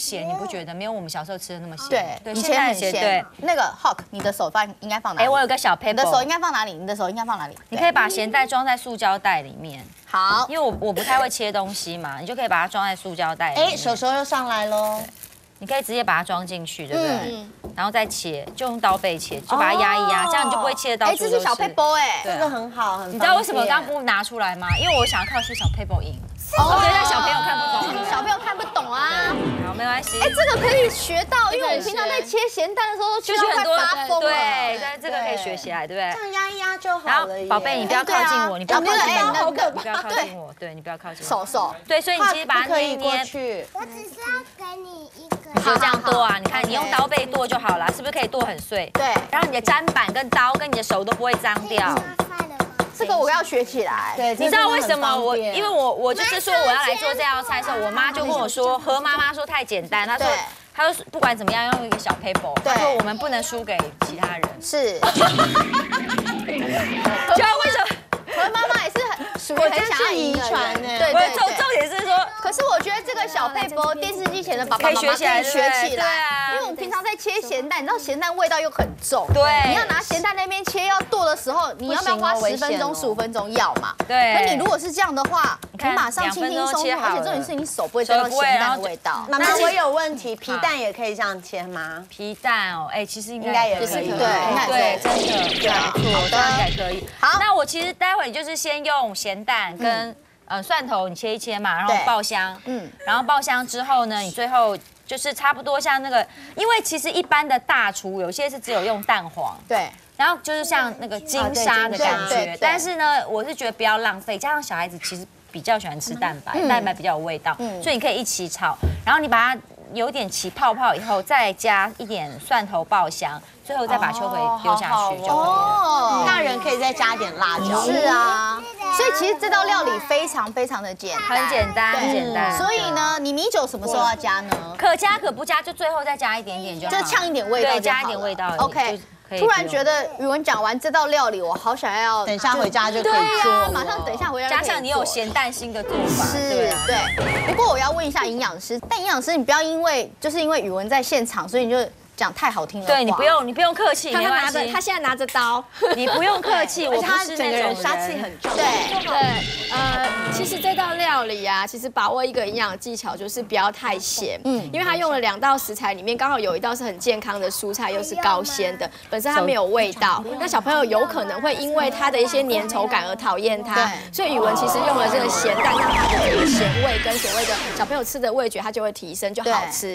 咸，你不觉得？没有我们小时候吃的那么咸。 对，以前很咸。对，那个 Hawk， 你的手放应该放哪里？ 哎，我有个小 paper， 你的手应该放哪里？你的手应该放哪里？ 你可以把咸蛋装在塑胶袋里面。 好， 因为我我不太会切东西嘛，你就可以把它装在塑胶袋里面。 哎，手手又上来喽。 你可以直接把它装进去，对不对？嗯。然后再切，就用刀背切，就把它压一压，这样你就不会切得到处都是。 哎，这是小 paper 哎， 这个很好，很。 你知道为什么我刚刚不拿出来吗？因为我想要靠是小 paper 赢。哦，对，但小朋友看不懂， 小朋友看不懂啊。 好，没关系。 哎，这个可以学到，因为我们平常在切咸蛋的时候，就是很多发疯。 对，但是这个可以学起来，对不对？ 这样压一压就好了。 然后，宝贝，你不要靠近我，你不要靠近我，你不要靠近我，对你不要靠近我。 手手。 对，所以你其实把它捏一捏。 我只是要给你一个。 你就这样剁啊！你看，你用刀背剁就好了，是不是可以剁很碎？ 对。 然后你的砧板跟刀跟你的手都不会脏掉。 这个我要学起来。 对， 你知道为什么我？因为我我就是说我要来做这道菜的时候，我妈就跟我说，和妈妈说太简单，她说她说不管怎么样用一个小 paper， 她说我们不能输给其他人。 是。 就为什么？ 和妈妈也是很属于很想要遗传的。对对。重重点是说， 可是我觉得这个小 paper 电视机前的爸爸妈妈可以学起来，对啊，因为我们平常在切咸蛋，你知道咸蛋味道又很重， 对， 你要拿咸蛋那边切要剁的时候，你要不要花十分钟、十五分钟要嘛？ 对。 可你如果是这样的话，你马上轻轻松松，而且重点是你手不会沾到咸蛋的味道。 妈妈，我有问题，皮蛋也可以这样切吗？ 皮蛋哦，哎，其实应应该也可以， 对对，真的，对，没错，当然也可以。 好， 那我其实待会就是先用咸蛋跟呃蒜头你切一切嘛，然后爆香，嗯，然后爆香之后呢，你最后就是差不多像那个，因为其实一般的大厨有些是只有用蛋黄， 对， 然后就是像那个金沙的感觉，但是呢，我是觉得不要浪费，加上小孩子其实比较喜欢吃蛋白，蛋白比较有味道，所以你可以一起炒，然后你把它有点起泡泡以后，再加一点蒜头爆香，最后再把秋葵丢下去就可以了。 大人可以再加点辣椒。 是啊，所以其实这道料理非常非常的简单， 很简单，很简单。 所以呢，你米酒什么时候要加呢？ 可加可不加，就最后再加一点点就好， 就呛一点味道， 对，加一点味道。 OK。突然觉得宇文讲完这道料理，我好想要等一下回家就可以做， 马上等一下回家。 加上你有咸蛋心的做法， 是，对。不过我要问一下营养师，但营养师你不要因为就是因为宇文在现场，所以你就讲太好听了。 对你不用，你不用客气，没关系。 他现在拿着刀， 你不用客气，我不是那种杀气很重。 对对，呃，其实这道料理啊，其实把握一个营养技巧就是不要太咸，嗯，因为它用了两道食材里面，刚好有一道是很健康的蔬菜，又是高纤的，本身它没有味道，那小朋友有可能会因为它的一些粘稠感而讨厌它。所以宇文其实用了这个咸蛋，让它的这个咸味跟所谓的小朋友吃的味觉，它就会提升，就好吃。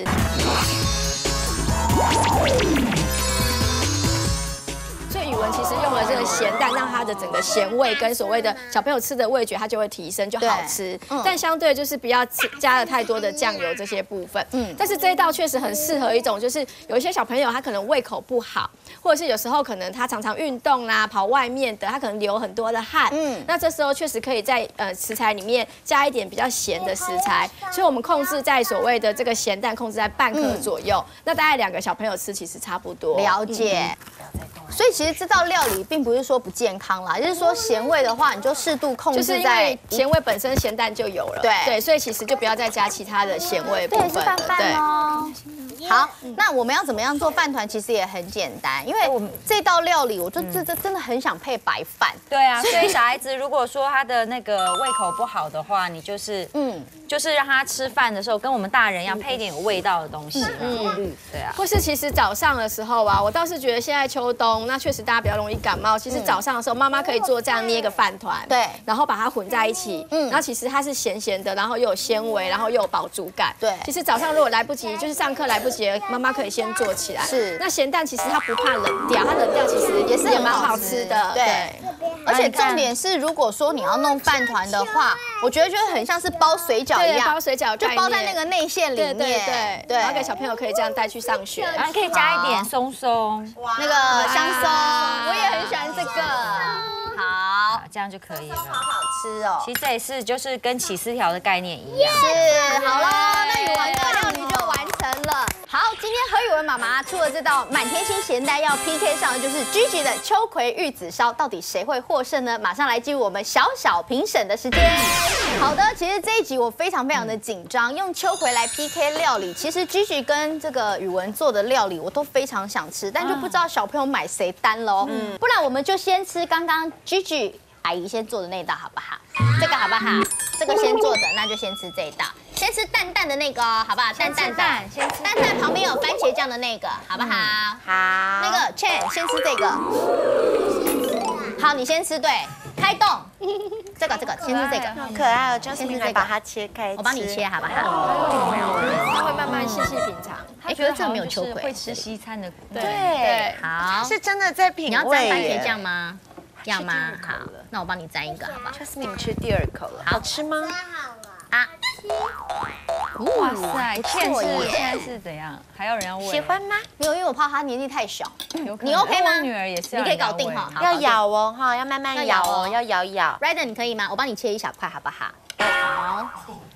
所以宇文其实用了这个咸蛋，让它的整个咸味跟所谓的小朋友吃的味觉，它就会提升，就好吃。但相对就是不要吃加了太多的酱油这些部分。嗯，但是这一道确实很适合一种，就是有一些小朋友他可能胃口不好，或者是有时候可能他常常运动啦、跑外面的，他可能流很多的汗。嗯，那这时候确实可以在呃食材里面加一点比较咸的食材，所以我们控制在所谓的这个咸蛋控制在半颗左右，那大概两个小朋友吃其实差不多。 了解。所以其实这道料理并不是说不健康啦，就是说咸味的话，你就适度控制在咸味本身咸蛋就有了，对对，所以其实就不要再加其他的咸味部分了。对哦。 好，那我们要怎么样做饭团？其实也很简单，因为我们这道料理，我就这这真的很想配白饭。 对啊，所以小孩子如果说他的那个胃口不好的话，你就是嗯，就是让他吃饭的时候跟我们大人一样，配一点有味道的东西。嗯，对啊。 或是其实早上的时候啊，我倒是觉得现在秋冬，那确实大家比较容易感冒。其实早上的时候，妈妈可以做这样捏个饭团，对，然后把它混在一起，嗯，然后其实它是咸咸的，然后又有纤维，然后又有饱足感。对，其实早上如果来不及，就是上课来不及。妈妈可以先做起来。是，那咸蛋其实它不怕冷掉，它冷掉其实也是也蛮好吃的。对， 而且重点是，如果说你要弄饭团的话，我觉得就很像是包水饺一样， 包水饺就包在那个内馅里面。 对对对，然后给小朋友可以这样带去上学， 然后可以加一点松松， 那个香松，我也很喜欢这个。好， 这样就可以了。 好好吃哦。 其实这也是就是跟起司条的概念一样。 是，好了，那宇文的料理就完成了。好，今天何宇文妈妈出了这道满天星咸蛋，要 P K 上的就是 Gigi 的秋葵玉子烧，到底谁会获胜呢？马上来进入我们小小评审的时间。 好的，其实这一集我非常非常的紧张，用秋葵来 P K 料理。其实 Gigi 跟这个宇文做的料理我都非常想吃，但就不知道小朋友买谁单喽。嗯，不然我们就先吃刚刚 Gigi 阿姨先做的那一道好不好？这个好不好？这个先做的，那就先吃这一道。先吃淡淡的那个哦，好不好？淡淡的，先吃淡淡旁边有番茄酱的那个，好不好？好。那个 Chen 先吃这个。好，你先吃，对，开动。这个这个，先吃这个。 好可爱哦 ，Jasmine 还把它切开， 我帮你切，好不好？ 他会慢慢细细品尝。 哎，觉得这没有秋葵， 会吃西餐的。 对， 好， 是真的在品味。 你要沾番茄酱吗？要吗？好，那我帮你沾一个，好不好 ？Jasmine 吃第二口了，好吃吗？ 啊！ 哇塞，现是现在是怎样？还有人要问？ 喜欢吗？ 没有，因为我怕他年纪太小。 有可能你 OK 吗？ 我女儿也是， 你可以搞定哈。 要咬哦，哈，要慢慢咬哦，要咬咬。 Ryder 你可以吗？我帮你切一小块，好不好？好。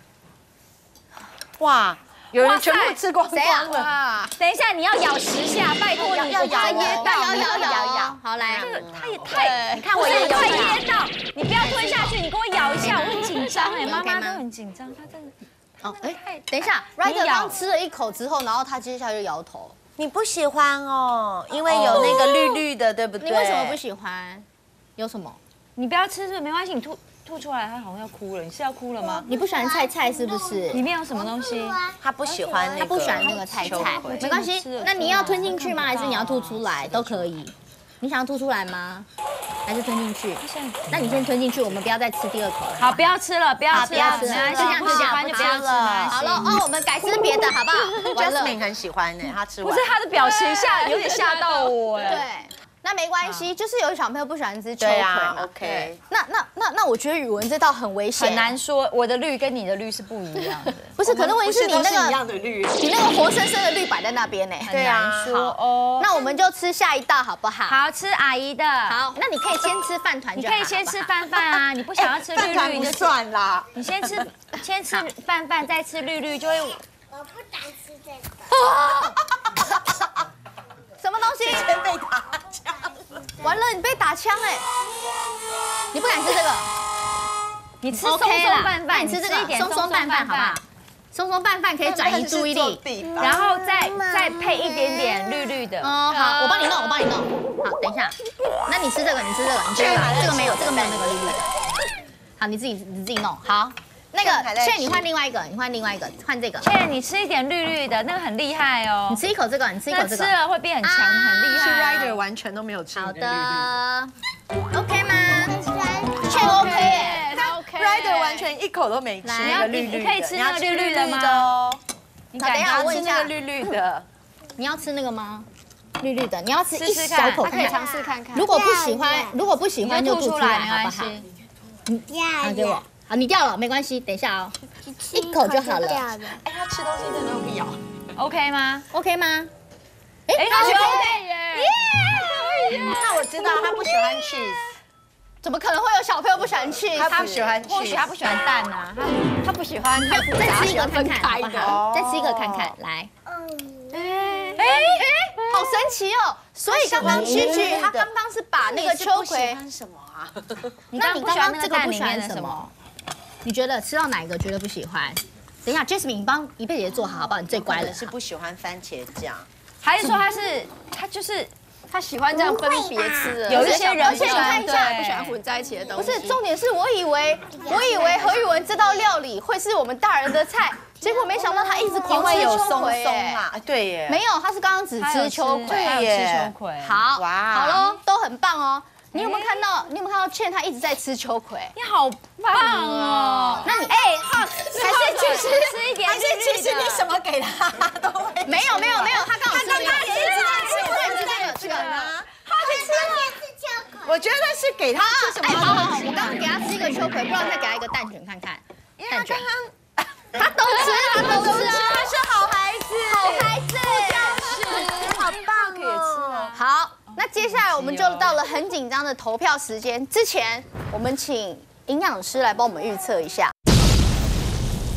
哇！有人全部吃光光了。 等一下，你要咬十下，拜托你要咬噎到， 咬咬咬咬。好来， 这个他也太，你看我也快噎到，你不要吞下去，你给我咬一下，我很紧张哎，妈妈都很紧张，她真的。 哦，哎，等一下 ，Ryder 刚吃了一口之后，然后他接下来就摇头。 你不喜欢哦，因为有那个绿绿的，对不对？ 你为什么不喜欢？有什么？ 你不要吃这个没关系，你吐吐出来，他好像要哭了，你是要哭了吗？ 你不喜欢菜菜是不是？ 里面有什么东西？ 他不喜欢那个， 他不喜欢那个菜菜，没关系。那你要吞进去吗？还是你要吐出来？都可以。你想要吐出来吗？还是吞进去？那你先吞进去，我们不要再吃第二口了。 好，不要吃了，不要吃了， 就这样，就这样， 不喜欢就不要吃了。 好了，哦，我们改吃别的，好不好？完了 Jasmine 很喜欢呢，他吃完。 不是他的表情吓，有点吓到我哎。 对。那没关系，就是有小朋友不喜欢吃秋葵嘛。 OK。 那那那那，我觉得宇文这道很危险， 很难说。我的绿跟你的绿是不一样的。 不是，可能问题是你那个一样的绿， 你那个活生生的绿摆在那边呢。 对啊，说哦。 那我们就吃下一道好不好？ 好吃阿姨的。 好，那你可以先吃饭团就好。 你可以先吃饭饭啊，你不想要吃绿绿就算啦。 你先吃先吃饭饭，再吃绿绿就会。 我不敢吃这个。 什么东西？ 被打枪。 完了，你被打枪哎！你不敢吃这个， 你吃松松拌饭， 你吃这个松松拌饭好不好？松松拌饭可以转移注意力， 然后再再配一点点绿绿的。 哦，好，我帮你弄，我帮你弄。好，等一下，那你吃这个，你吃这个，你吃这个，这个没有，这个没有那个绿绿的。好，你自己你自己弄。好，那个劝你换另外一个，你换另外一个，换这个。 劝你吃一点绿绿的，那个很厉害哦。 你吃一口这个，你吃一口这个， 吃了会变很强，很厉害。 是 Ryder 完全都没有吃。 好的 ，OK 吗？劝 OK 耶， 他 OK。 Ryder 完全一口都没吃那个绿绿的。 你可以吃那个绿绿的吗？ 你等一下，我问一下， 绿绿的， 你要吃那个吗？绿绿的，你要吃一小口， 可以尝试看看。 如果不喜欢，如果不喜欢就吐出来，好不好？ 要给我。好，你掉了没关系，等一下哦，一口就好了。 哎，他吃东西真的都不咬 ，OK 吗 ？OK 吗？ 哎，他觉得 OK 耶！ 那我知道他不喜欢 cheese， 怎么可能会有小朋友不喜欢 cheese？ 他不喜欢 cheese， 或许他不喜欢蛋呐，他他不喜欢。 再吃一个看看，好不好？再吃一个看看，来。哎哎哎，好神奇哦！所以刚刚 Gigi 他刚刚是把那个秋葵什么啊？ 那你刚刚这个不喜欢什么？你觉得吃到哪一个觉得不喜欢？等一下 ，Jasmine， 你帮一贝姐做好好不好？你最乖了。 是不喜欢番茄酱， 还是说他是他就是他喜欢这样分别吃的？ 有一些人， 而且你看一下， 不喜欢混在一起的东西。 不是，重点是我以为我以为何宇文这道料理会是我们大人的菜，结果没想到他一直狂吃秋葵啊！对耶， 没有，他是刚刚只吃秋葵， 对耶，秋葵。 好，好喽，都很棒哦。你有没有看到？你有没有看到倩她一直在吃秋葵？ 你好棒哦！ 那你哎，还是去吃吃一点， 还是其实你什么给他都会。 没有没有没有，他刚好吃这个， 也是吃我也吃这个这个啊， 他去吃秋葵。 我觉得是给他吃什么？ 哎，好好好，我刚刚给他吃一个秋葵，不然再给他一个蛋卷看看。蛋卷，他都吃，他都吃， 他是好孩子， 好孩子， 好棒可以吃啊。 好。那接下来我们就到了很紧张的投票时间。之前我们请营养师来帮我们预测一下。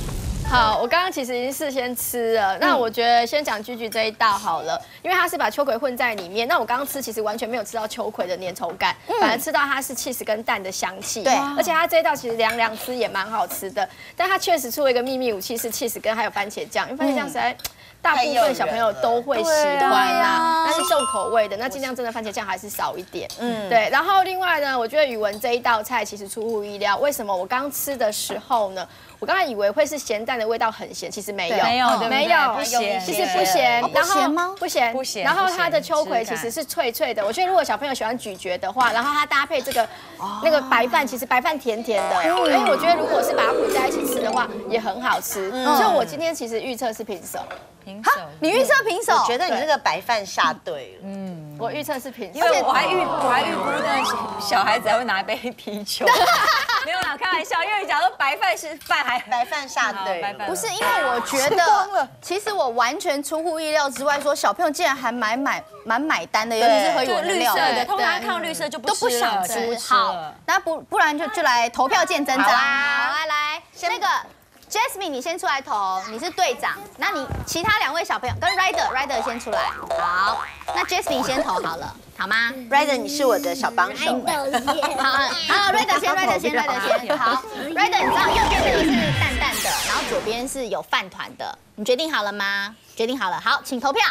好，我刚刚其实已经事先吃了，那我觉得先讲居居这一道好了，因为它是把秋葵混在里面。那我刚刚吃其实完全没有吃到秋葵的粘稠感，反而吃到它是 cheese 跟蛋的香气。 对， 而且它这一道其实凉凉吃也蛮好吃的，但它确实出了一个秘密武器是 cheese 跟还有番茄酱，因为番茄酱实在。大部分小朋友都会喜欢啦，那是重口味的，那尽量真的番茄酱还是少一点。嗯，对。然后另外呢，我觉得宇文这一道菜其实出乎意料，为什么？我刚吃的时候呢，我刚才以为会是咸蛋的味道很咸，其实没有， 没有， 没有， 不咸， 其实不咸。 不咸吗？ 不咸， 不咸。 然后它的秋葵其实是脆脆的，我觉得如果小朋友喜欢咀嚼的话，然后它搭配这个那个白饭，其实白饭甜甜的，所以我觉得如果是把它混在一起吃的话，也很好吃。所以我今天其实预测是平手。 平手， 你预测平手？ 我觉得你这个白饭下对了。 嗯，我预测是平手， 因为我还预我还预估那小孩子还会拿一杯啤酒。没有啦，开玩笑，因为假如白饭是饭还白饭下对了， 不是因为我觉得，其实我完全出乎意料之外，说小朋友竟然还蛮买蛮买单的，尤其是何宇文的料理， 通常看到绿色就都不想吃。好，那不不然就就来投票见真章。好，来来，那个。Jasmine， 你先出来投，你是队长。那你其他两位小朋友跟 Ryder，Ryder 先出来。好，那 Jasmine 先投好了，好吗 ？Ryder， 你是我的小帮手。 好，好 ，Ryder 先 ，Ryder 先 ，Ryder 先。好 ，Ryder， 你知道右边这个是淡淡的，然后左边是有饭团的，你决定好了吗？决定好了，好，请投票。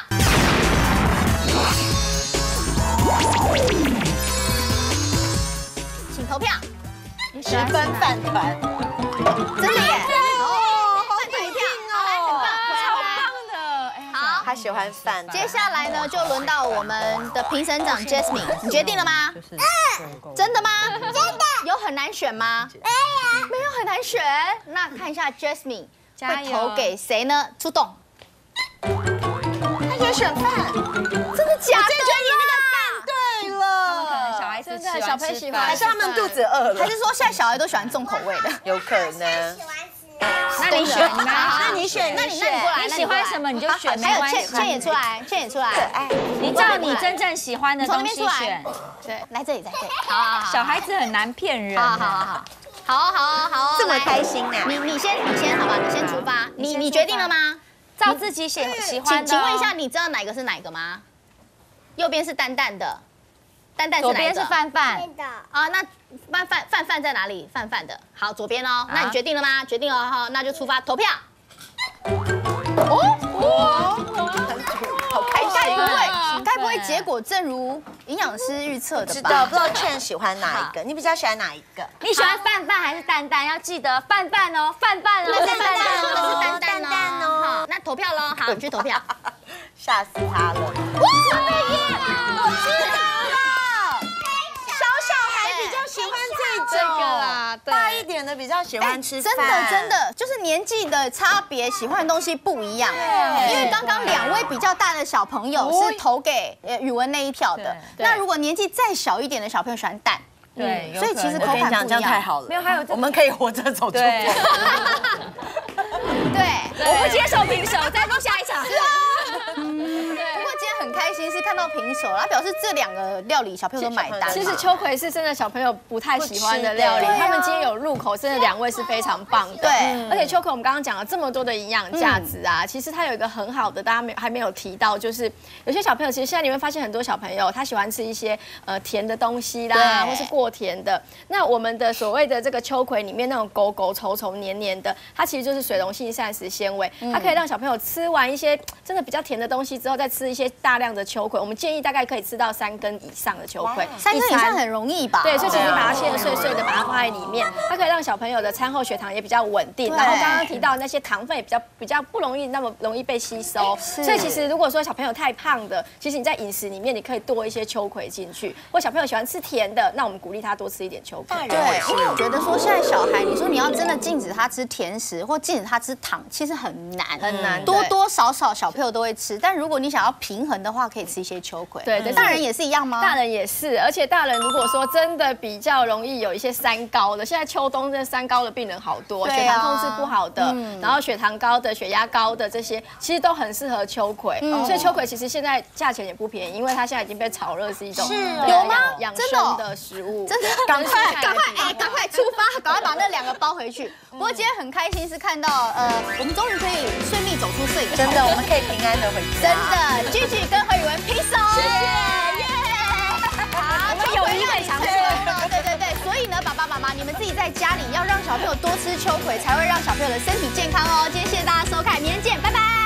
请投票。 十分饭团， 真的耶！哦，好一票，好来，很棒， 超棒的。 好， 他喜欢饭。 接下来呢，就轮到我们的评审长 Jasmine， 你决定了吗？嗯，真的吗？真的。有很难选吗？没有，没有很难选。那看一下 Jasmine 会投给谁呢？出动。 他也选饭， 真的假的？ 对了， 小孩子真的小朋友喜欢， 还是他们肚子饿了？ 还是说现在小孩都喜欢重口味的？ 有可能。 那你选吗？ 那你选， 那你那你过来， 你喜欢什么你就选， 还有倩倩也出来，倩也出来。 哎， 你照你真正喜欢的东西选。 对，来这里，在这里。好好好。 小孩子很难骗人。 好好好好，好好好， 这么开心呢？ 你你先你先好吧，你先出发。你你决定了吗？ 照自己喜喜欢的。 请请问一下，你知道哪个是哪个吗？右边是淡淡的，淡淡是哪个？ 左边是饭饭。 啊，那饭饭饭饭在哪里？饭饭的。好，左边哦。那你决定了吗？决定了哈，那就出发投票。哦哦，好开心！该不会该不会结果正如营养师预测的吧？ 知道，不知道倩喜欢哪一个？你比较喜欢哪一个？ 你喜欢饭饭还是蛋蛋？要记得饭饭哦，饭饭哦， 那是蛋蛋哦，那是蛋蛋哦。好，那投票喽，好，你去投票。 吓死他了！ 哇，我知道了， 小小孩比较喜欢这这个啦， 大一点的比较喜欢吃饭。真的真的，就是年纪的差别，喜欢的东西不一样。因为刚刚两位比较大的小朋友是投给宇文那一票的，那如果年纪再小一点的小朋友喜欢蛋， 对， 所以其实口感不一样。 这样太好了， 没有还有我们可以活着走出国。 对， 我不接受平手，再录下一场。 不过今天很开心是看到平手，他表示这两个料理小朋友都买单。 其实秋葵是真的小朋友不太喜欢的料理，他们今天有入口，真的两位是非常棒的。 对， 而且秋葵我们刚刚讲了这么多的营养价值啊，其实它有一个很好的，大家没还没有提到，就是有些小朋友其实现在你会发现很多小朋友他喜欢吃一些呃甜的东西啦，或是过甜的。那我们的所谓的这个秋葵里面那种勾勾稠稠黏黏的，它其实就是水溶性膳食纤维，它可以让小朋友吃完一些真的比较甜的东西之后，再吃一些大量的秋葵。我们建议大概可以吃到三根以上的秋葵， 三根以上很容易吧？ 对，所以其实把它切得碎碎的，把它放在里面，它可以让小朋友的餐后血糖也比较稳定。然后刚刚提到那些糖分也比较比较不容易那么容易被吸收。所以其实如果说小朋友太胖的，其实你在饮食里面你可以多一些秋葵进去。或小朋友喜欢吃甜的，那我们鼓励他多吃一点秋葵。 对，因为我觉得说现在小孩，你说你要真的禁止他吃甜食或禁止他吃糖，其实很难很难。 多多少少小朋友都会吃，但如果你想要平衡的话，可以吃一些秋葵。 对对， 大人也是一样吗？ 大人也是，而且大人如果说真的比较容易有一些三高的，现在秋冬这三高的病人好多，血糖控制不好的，然后血糖高的、血压高的这些，其实都很适合秋葵。所以秋葵其实现在价钱也不便宜，因为它现在已经被炒热是一种有吗？ 养生的食物。 真的，赶快赶快哎，赶快出发，赶快把那两个包包回去。不过今天很开心是看到，呃，我们终于可以顺利走出摄影棚， 真的，我们可以平安的回家。 真的，继续跟何宇文 peace 哦，谢谢，耶！好，我们友谊很长了，对对对，所以呢，爸爸妈妈，你们自己在家里要让小朋友多吃秋葵，才会让小朋友的身体健康哦。今天谢谢大家收看，明天见，拜拜。